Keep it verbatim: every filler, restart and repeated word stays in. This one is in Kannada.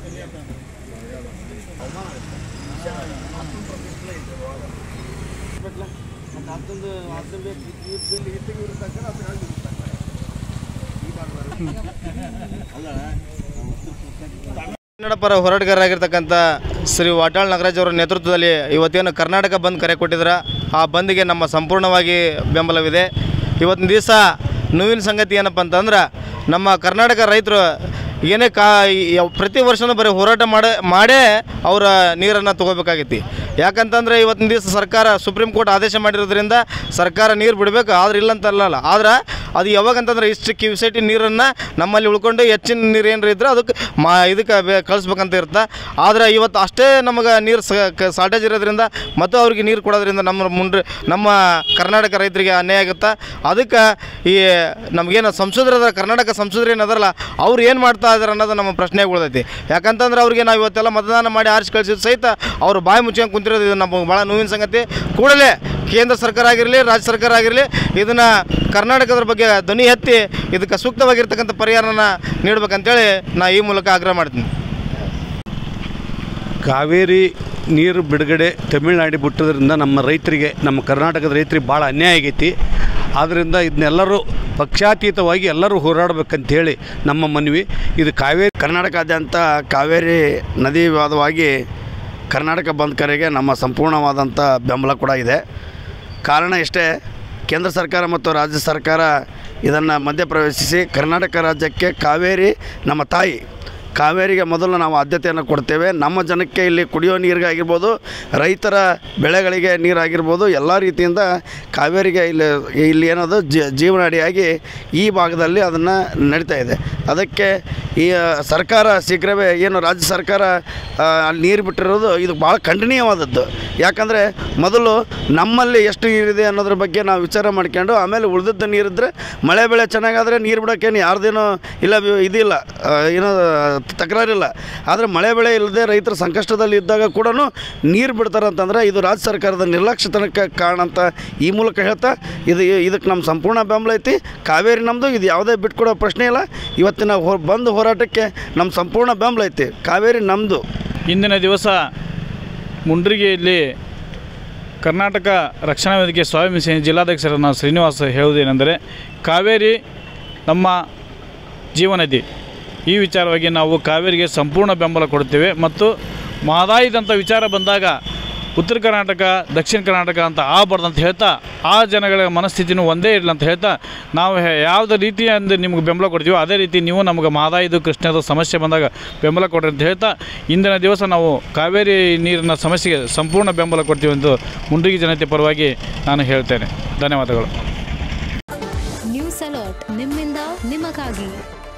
ಕನ್ನಡ ಪರ ಹೋರಾಟಗಾರರಾಗಿರ್ತಕ್ಕಂಥ ಶ್ರೀ ವಾಟಾಳ್ ನಾಗರಾಜ್ ಅವರ ನೇತೃತ್ವದಲ್ಲಿ ಇವತ್ತೇನು ಕರ್ನಾಟಕ ಬಂದ್ ಕರೆ ಕೊಟ್ಟಿದ್ರೆ ಆ ಬಂದ್ಗೆ ನಮ್ಮ ಸಂಪೂರ್ಣವಾಗಿ ಬೆಂಬಲವಿದೆ. ಇವತ್ತಿನ ದಿವಸ ನೋವಿನ ಸಂಗತಿ ಏನಪ್ಪ ಅಂತಂದ್ರೆ ನಮ್ಮ ಕರ್ನಾಟಕ ರೈತರು ಏನೇ ಕಾ ಪ್ರತಿ ವರ್ಷವೂ ಬರೀ ಹೋರಾಟ ಮಾಡಿ ಮಾಡೇ ಅವರ ನೀರನ್ನು ತೊಗೋಬೇಕಾಗೈತಿ. ಯಾಕಂತಂದರೆ ಇವತ್ತಿನ ದಿವಸ ಸರ್ಕಾರ ಸುಪ್ರೀಂ ಕೋರ್ಟ್ ಆದೇಶ ಮಾಡಿರೋದ್ರಿಂದ ಸರ್ಕಾರ ನೀರು ಬಿಡಬೇಕು, ಆದ್ರೆ ಇಲ್ಲಂತಲ್ಲ. ಆದ್ರೆ ಅದು ಯಾವಾಗಂತಂದ್ರೆ ಇಷ್ಟು ಕ್ಯೂಸೆಟಿ ನೀರನ್ನು ನಮ್ಮಲ್ಲಿ ಉಳ್ಕೊಂಡು ಹೆಚ್ಚಿನ ನೀರು ಏನಾರ ಇದ್ರೆ ಅದಕ್ಕೆ ಮಾ ಇದಕ್ಕೆ ಬೇ ಕಳಿಸ್ಬೇಕಂತ ಇರುತ್ತೆ. ಆದರೆ ಇವತ್ತು ಅಷ್ಟೇ ನಮಗೆ ನೀರು ಶಾರ್ಟೇಜ್ ಇರೋದ್ರಿಂದ ಮತ್ತು ಅವ್ರಿಗೆ ನೀರು ಕೊಡೋದ್ರಿಂದ ನಮ್ಮ ಮುಂದೆ ನಮ್ಮ ಕರ್ನಾಟಕ ರೈತರಿಗೆ ಅನ್ಯಾಯ ಆಗುತ್ತೆ. ಅದಕ್ಕೆ ಈ ನಮಗೇನು ಸಂಸದರದ ಕರ್ನಾಟಕ ಸಂಸದರು ಏನದಾರಲ್ಲ ಅವ್ರು ಏನು ಮಾಡ್ತಾ ಇದ್ದಾರೆ ಅನ್ನೋದು ನಮ್ಮ ಪ್ರಶ್ನೆಗೆ ಉಳಿದೈತಿ. ಯಾಕಂತಂದ್ರೆ ಅವ್ರಿಗೆ ನಾವು ಇವತ್ತೆಲ್ಲ ಮತದಾನ ಮಾಡಿ ಆರಿಸಿ ಕಳಿಸಿದ ಸಹಿತ ಅವರು ಬಾಯಿ ಮುಚ್ಕೊಂಡು ಕುಂತಿರೋದು ಇದು ನಮಗೆ ಭಾಳ ನೋವಿನ ಸಂಗತಿ. ಕೂಡಲೇ ಕೇಂದ್ರ ಸರ್ಕಾರ ಆಗಿರಲಿ ರಾಜ್ಯ ಸರ್ಕಾರ ಆಗಿರಲಿ ಇದನ್ನು ಕರ್ನಾಟಕದ ಬಗ್ಗೆ ಧ್ವನಿ ಎತ್ತಿ ಇದಕ್ಕೆ ಸೂಕ್ತವಾಗಿರ್ತಕ್ಕಂಥ ಪರಿಹಾರನ ನೀಡಬೇಕಂತೇಳಿ ನಾ ಈ ಮೂಲಕ ಆಗ್ರಹ ಮಾಡ್ತೀನಿ. ಕಾವೇರಿ ನೀರು ಬಿಡುಗಡೆ ತಮಿಳುನಾಡು ಬಿಟ್ಟೋದ್ರಿಂದ ನಮ್ಮ ರೈತರಿಗೆ ನಮ್ಮ ಕರ್ನಾಟಕದ ರೈತರಿಗೆ ಭಾಳ ಅನ್ಯಾಯ ಆಗೈತಿ. ಆದ್ದರಿಂದ ಇದನ್ನೆಲ್ಲರೂ ಪಕ್ಷಾತೀತವಾಗಿ ಎಲ್ಲರೂ ಹೋರಾಡಬೇಕಂತೇಳಿ ನಮ್ಮ ಮನವಿ. ಇದು ಕಾವೇರಿ ಕರ್ನಾಟಕಾದ್ಯಂತ ಕಾವೇರಿ ನದಿ ವಿವಾದವಾಗಿ ಕರ್ನಾಟಕ ಬಂದ್ ಕರೆಗೆ ನಮ್ಮ ಸಂಪೂರ್ಣವಾದಂಥ ಬೆಂಬಲ ಕೂಡ ಇದೆ. ಕಾರಣ ಇಷ್ಟೇ, ಕೇಂದ್ರ ಸರ್ಕಾರ ಮತ್ತು ರಾಜ್ಯ ಸರ್ಕಾರ ಇದನ್ನು ಮಧ್ಯಪ್ರವೇಶಿಸಿ ಕರ್ನಾಟಕ ರಾಜ್ಯಕ್ಕೆ ಕಾವೇರಿ ನಮ್ಮ ತಾಯಿ, ಕಾವೇರಿಗೆ ಮೊದಲು ನಾವು ಆದ್ಯತೆಯನ್ನು ಕೊಡ್ತೇವೆ. ನಮ್ಮ ಜನಕ್ಕೆ ಇಲ್ಲಿ ಕುಡಿಯೋ ನೀರಿಗಾಗಿರ್ಬೋದು, ರೈತರ ಬೆಳೆಗಳಿಗೆ ನೀರಾಗಿರ್ಬೋದು, ಎಲ್ಲ ರೀತಿಯಿಂದ ಕಾವೇರಿಗೆ ಇಲ್ಲಿ ಇಲ್ಲಿ ಏನದು ಜೀವನಾಡಿಯಾಗಿ ಈ ಭಾಗದಲ್ಲಿ ಅದನ್ನು ನಡೀತಾ ಇದೆ. ಅದಕ್ಕೆ ಈ ಸರ್ಕಾರ ಶೀಘ್ರವೇ ಏನು ರಾಜ್ಯ ಸರ್ಕಾರ ಅಲ್ಲಿ ನೀರು ಬಿಟ್ಟಿರೋದು ಇದು ಭಾಳ ಖಂಡನೀಯವಾದದ್ದು. ಯಾಕಂದರೆ ಮೊದಲು ನಮ್ಮಲ್ಲಿ ಎಷ್ಟು ನೀರಿದೆ ಅನ್ನೋದ್ರ ಬಗ್ಗೆ ನಾವು ವಿಚಾರ ಮಾಡ್ಕೊಂಡು ಆಮೇಲೆ ಉಳಿದದ್ದು ನೀರಿದ್ದರೆ ಮಳೆ ಬೆಳೆ ಚೆನ್ನಾಗಾದರೆ ನೀರು ಬಿಡೋಕ್ಕೇನು ಯಾರ್ದೇನೋ ಇಲ್ಲ ಇದಿಲ್ಲ, ಏನೋ ತಕರಾರಿಲ್ಲ. ಆದರೆ ಮಳೆ ಬೆಳೆ ಇಲ್ಲದೆ ರೈತರು ಸಂಕಷ್ಟದಲ್ಲಿ ಇದ್ದಾಗ ಕೂಡ ನೀರು ಬಿಡ್ತಾರೆ ಅಂತಂದರೆ ಇದು ರಾಜ್ಯ ಸರ್ಕಾರದ ನಿರ್ಲಕ್ಷ್ಯತನಕ್ಕೆ ಕಾರಣ ಅಂತ ಈ ಮೂಲಕ ಹೇಳ್ತಾ ಇದು ಇದಕ್ಕೆ ನಮ್ಮ ಸಂಪೂರ್ಣ ಬೆಂಬಲ ಐತಿ. ಕಾವೇರಿ ನಮ್ಮದು, ಇದು ಯಾವುದೇ ಬಿಟ್ಕೊಡೋ ಪ್ರಶ್ನೆ ಇಲ್ಲ. ಇವತ್ತಿನ ಹೋ ಬಂದ್ ಹೋರಾಟಕ್ಕೆ ನಮ್ಮ ಸಂಪೂರ್ಣ ಬೆಂಬಲ ಐತಿ. ಕಾವೇರಿ ನಮ್ಮದು. ಇಂದಿನ ದಿವಸ ಮುಂಡ್ರಿಗೆಯಲ್ಲಿ ಕರ್ನಾಟಕ ರಕ್ಷಣಾ ವೇದಿಕೆ ಸ್ವಾಮಿ ಸೇನೆ ಜಿಲ್ಲಾಧ್ಯಕ್ಷರನ್ನು ಶ್ರೀನಿವಾಸ ಹೇಳುವುದೇನೆಂದರೆ, ಕಾವೇರಿ ನಮ್ಮ ಜೀವನದಿ. ಈ ವಿಚಾರವಾಗಿ ನಾವು ಕಾವೇರಿಗೆ ಸಂಪೂರ್ಣ ಬೆಂಬಲ ಕೊಡ್ತೇವೆ. ಮತ್ತು ಮಹದಾಯಿದಂಥ ವಿಚಾರ ಬಂದಾಗ ಉತ್ತರ ಕರ್ನಾಟಕ ದಕ್ಷಿಣ ಕರ್ನಾಟಕ ಅಂತ ಆಗಬಾರ್ದು ಅಂತ ಹೇಳ್ತಾ ಆ ಜನಗಳ ಮನಸ್ಥಿತಿನೂ ಒಂದೇ ಇರಲಿ ಅಂತ ಹೇಳ್ತಾ ನಾವು ಯಾವುದೇ ರೀತಿಯಿಂದ ನಿಮ್ಗೆ ಬೆಂಬಲ ಕೊಡ್ತೀವೋ ಅದೇ ರೀತಿ ನೀವು ನಮಗೆ ಮಹದಾಯಿದು ಕೃಷ್ಣದ ಸಮಸ್ಯೆ ಬಂದಾಗ ಬೆಂಬಲ ಕೊಡ್ರಿ ಅಂತ ಹೇಳ್ತಾ ಇಂದಿನ ದಿವಸ ನಾವು ಕಾವೇರಿ ನೀರಿನ ಸಮಸ್ಯೆಗೆ ಸಂಪೂರ್ಣ ಬೆಂಬಲ ಕೊಡ್ತೀವಿ ಎಂದು ಮುಂಡ್ರಿಗಿ ಜನತೆ ಪರವಾಗಿ ನಾನು ಹೇಳ್ತೇನೆ. ಧನ್ಯವಾದಗಳು. ನ್ಯೂಸ್ ಅಲರ್ಟ್ ನಿಮ್ಮಿಂದ ನಿಮಗಾಗಿ.